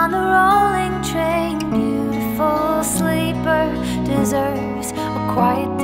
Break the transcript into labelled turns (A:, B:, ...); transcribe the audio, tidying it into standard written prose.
A: on the rolling train. Beautiful sleeper deserves a quiet